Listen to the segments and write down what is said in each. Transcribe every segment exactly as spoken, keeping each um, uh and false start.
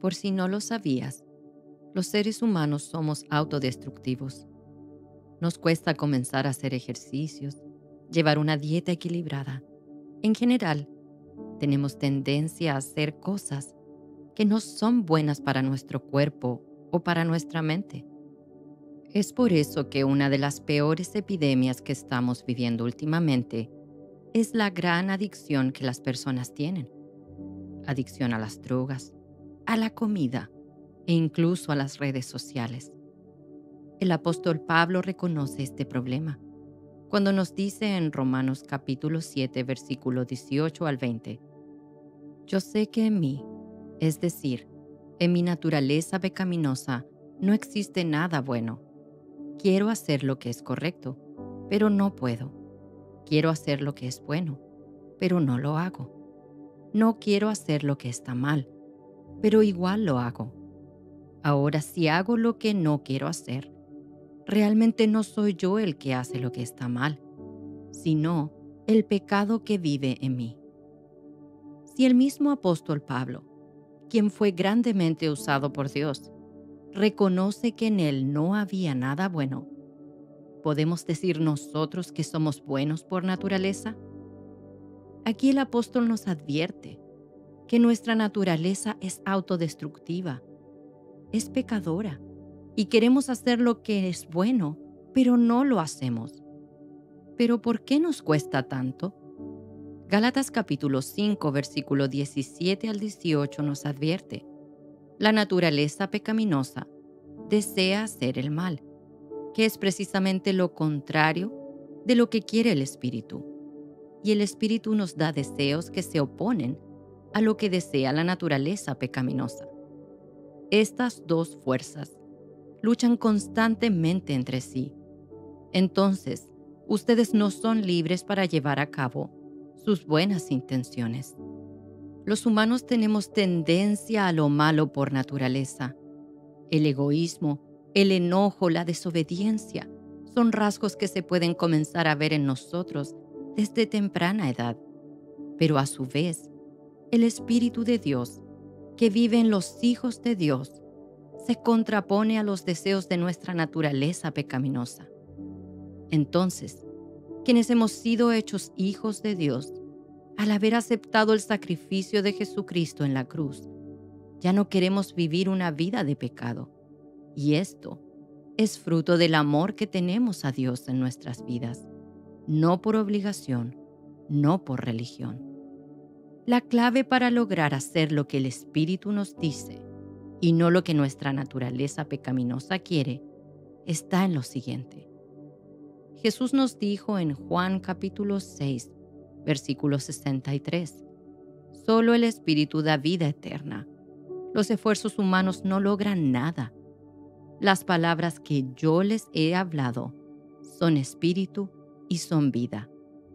Por si no lo sabías, los seres humanos somos autodestructivos. Nos cuesta comenzar a hacer ejercicios, llevar una dieta equilibrada. En general, tenemos tendencia a hacer cosas que no son buenas para nuestro cuerpo o para nuestra mente. Es por eso que una de las peores epidemias que estamos viviendo últimamente es la gran adicción que las personas tienen. Adicción a las drogas, a la comida e incluso a las redes sociales. El apóstol Pablo reconoce este problema cuando nos dice en Romanos capítulo siete, versículo dieciocho al veinte: Yo sé que en mí, es decir, en mi naturaleza pecaminosa, no existe nada bueno. Quiero hacer lo que es correcto, pero no puedo. Quiero hacer lo que es bueno, pero no lo hago. No quiero hacer lo que está mal, pero igual lo hago. Ahora, si hago lo que no quiero hacer, realmente no soy yo el que hace lo que está mal, sino el pecado que vive en mí. Si el mismo apóstol Pablo, quien fue grandemente usado por Dios, reconoce que en él no había nada bueno, ¿podemos decir nosotros que somos buenos por naturaleza? Aquí el apóstol nos advierte que nuestra naturaleza es autodestructiva, es pecadora, y queremos hacer lo que es bueno, pero no lo hacemos. ¿Pero por qué nos cuesta tanto? Gálatas capítulo cinco, versículo diecisiete al dieciocho nos advierte: la naturaleza pecaminosa desea hacer el mal, que es precisamente lo contrario de lo que quiere el Espíritu. Y el Espíritu nos da deseos que se oponen a lo que desea la naturaleza pecaminosa. Estas dos fuerzas luchan constantemente entre sí. Entonces, ustedes no son libres para llevar a cabo sus buenas intenciones. Los humanos tenemos tendencia a lo malo por naturaleza. El egoísmo, el enojo, la desobediencia son rasgos que se pueden comenzar a ver en nosotros desde temprana edad. Pero a su vez, el Espíritu de Dios, que vive en los hijos de Dios, se contrapone a los deseos de nuestra naturaleza pecaminosa. Entonces, quienes hemos sido hechos hijos de Dios, al haber aceptado el sacrificio de Jesucristo en la cruz, ya no queremos vivir una vida de pecado. Y esto es fruto del amor que tenemos a Dios en nuestras vidas, no por obligación, no por religión. La clave para lograr hacer lo que el Espíritu nos dice y no lo que nuestra naturaleza pecaminosa quiere, está en lo siguiente. Jesús nos dijo en Juan capítulo seis, versículo sesenta y tres, solo el Espíritu da vida eterna. Los esfuerzos humanos no logran nada. Las palabras que yo les he hablado son espíritu y son vida.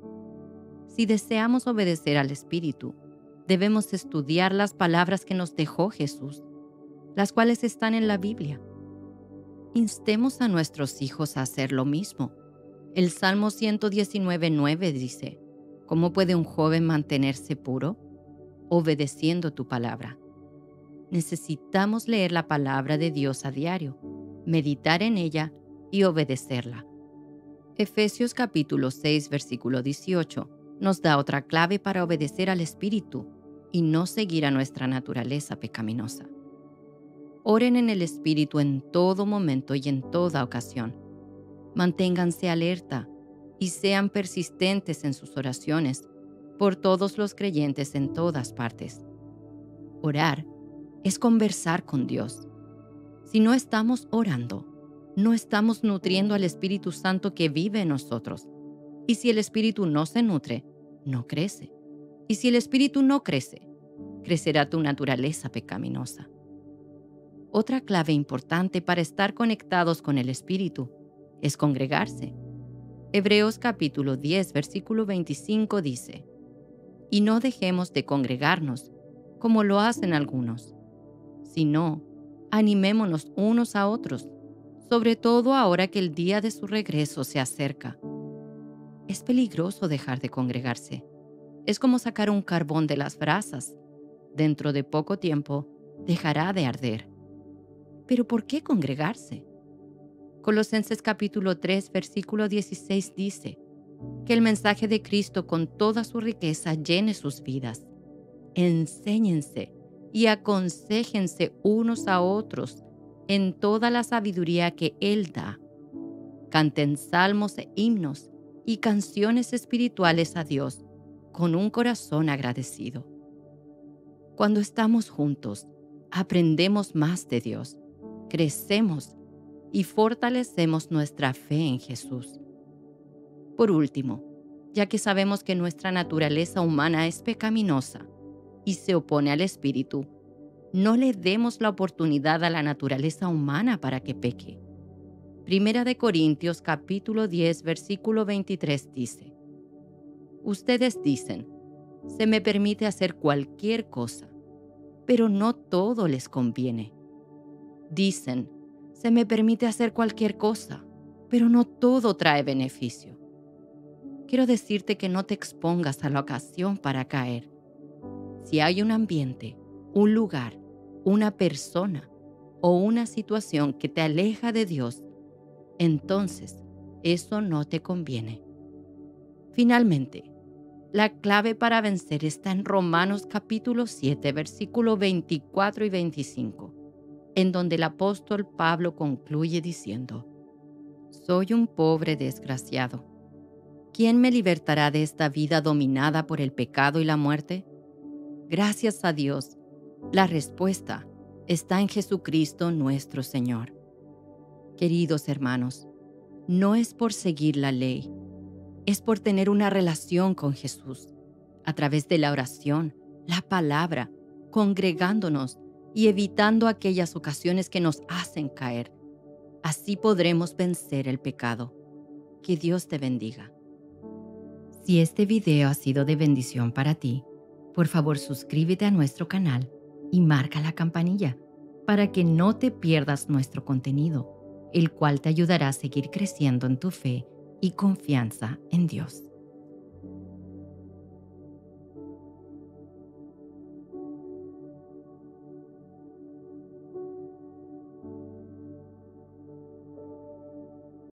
Si deseamos obedecer al Espíritu, debemos estudiar las palabras que nos dejó Jesús, las cuales están en la Biblia. Instemos a nuestros hijos a hacer lo mismo. El Salmo ciento diecinueve, nueve dice: ¿Cómo puede un joven mantenerse puro? Obedeciendo tu palabra. Necesitamos leer la palabra de Dios a diario, meditar en ella y obedecerla. Efesios capítulo seis, versículo dieciocho, nos da otra clave para obedecer al Espíritu y no seguir a nuestra naturaleza pecaminosa. Oren en el Espíritu en todo momento y en toda ocasión. Manténganse alerta y sean persistentes en sus oraciones por todos los creyentes en todas partes. Orar es conversar con Dios. Si no estamos orando, no estamos nutriendo al Espíritu Santo que vive en nosotros. Y si el Espíritu no se nutre, no crece. Y si el Espíritu no crece, crecerá tu naturaleza pecaminosa. Otra clave importante para estar conectados con el Espíritu es congregarse. Hebreos capítulo diez, versículo veinticinco dice: Y no dejemos de congregarnos, como lo hacen algunos, sino animémonos unos a otros, sobre todo ahora que el día de su regreso se acerca. Es peligroso dejar de congregarse. Es como sacar un carbón de las brasas. Dentro de poco tiempo, dejará de arder. ¿Pero por qué congregarse? Colosenses capítulo tres, versículo dieciséis dice que el mensaje de Cristo con toda su riqueza llene sus vidas. Enséñense y aconséjense unos a otros en toda la sabiduría que Él da. Canten salmos e himnos y canciones espirituales a Dios con un corazón agradecido. Cuando estamos juntos, aprendemos más de Dios, crecemos y fortalecemos nuestra fe en Jesús. Por último, ya que sabemos que nuestra naturaleza humana es pecaminosa y se opone al Espíritu, no le demos la oportunidad a la naturaleza humana para que peque. Primera de Corintios capítulo diez, versículo veintitrés dice: Ustedes dicen, se me permite hacer cualquier cosa, pero no todo les conviene. Dicen, se me permite hacer cualquier cosa, pero no todo trae beneficio. Quiero decirte que no te expongas a la ocasión para caer. Si hay un ambiente, un lugar, una persona o una situación que te aleja de Dios, entonces eso no te conviene. Finalmente, la clave para vencer está en Romanos capítulo siete, versículos veinticuatro y veinticinco, en donde el apóstol Pablo concluye diciendo: Soy un pobre desgraciado. ¿Quién me libertará de esta vida dominada por el pecado y la muerte? Gracias a Dios, la respuesta está en Jesucristo nuestro Señor. Queridos hermanos, no es por seguir la ley, es por tener una relación con Jesús, a través de la oración, la palabra, congregándonos y evitando aquellas ocasiones que nos hacen caer. Así podremos vencer el pecado. Que Dios te bendiga. Si este video ha sido de bendición para ti, por favor suscríbete a nuestro canal y marca la campanilla para que no te pierdas nuestro contenido, el cual te ayudará a seguir creciendo en tu fe y confianza en Dios.